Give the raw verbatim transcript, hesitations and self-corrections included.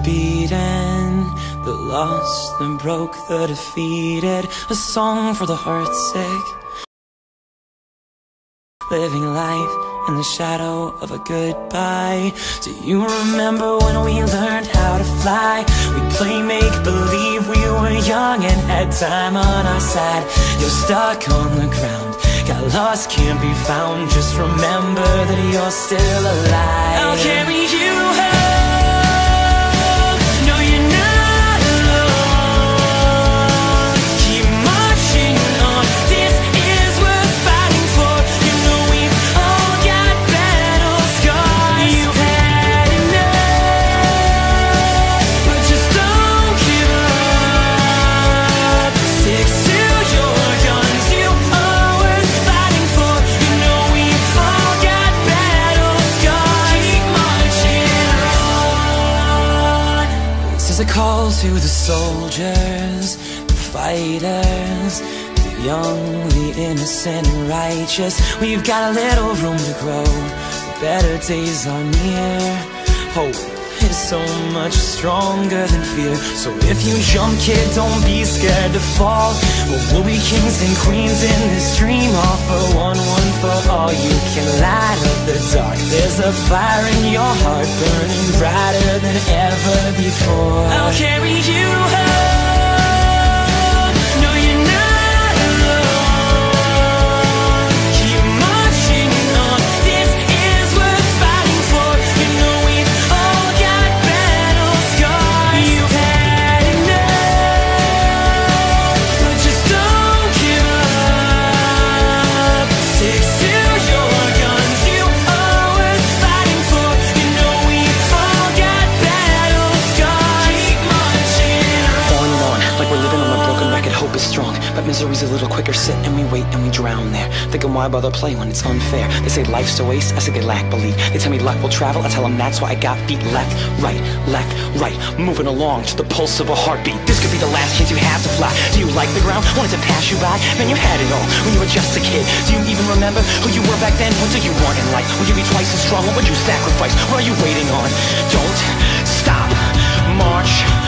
beaten, the lost, the broke, the defeated. A song for the heartsick, living life in the shadow of a goodbye. Do you remember when we learned how to fly? We'd play make-believe, we were young and had time on our side. You're stuck on the ground, got lost, can't be found. Just remember that you're still alive. I'll carry you home. No, you're not alone. Keep marching on. This is worth fighting for. You know we've all got battle scars. You've had enough, but just don't give up. Stick to your guns. You are worth fighting for. You know we've all got battle scars. Keep marching on. This is a call to the soldiers, the fighters, the young, the innocent and righteous. We've got a little room to grow, the better days are near. Hope is so much stronger than fear. So if you jump, kid, don't be scared to fall. Well, we'll be kings and queens in this dream. All for one, one for all. You can light up the dark. There's a fire in your heart burning brighter than ever before. I'll carry you home. No, you're not alone. Keep marching on. This is worth fighting for. You know we've all got battle scars. You've had enough, but just don't give up. Stick to your guns. You are worth fighting for. You know we've all got battle scars. Keep marching on. On and on, like we're living on a broken record. Hope is strong, but misery's a little quicker. Sit and we wait and we drown there, thinking why bother play when it's unfair. They say life's a waste, I say they lack belief. They tell me luck will travel, I tell them that's why I got feet. Left, right, left, right, moving along to the pulse of a heartbeat. This could be the last chance you have to fly. Do you like the ground? Wanted to pass you by? Man, you had it all when you were just a kid. Do you even remember who you were back then? What do you want in life? Will you be twice as strong? What would you sacrifice? What are you waiting on? Don't stop, march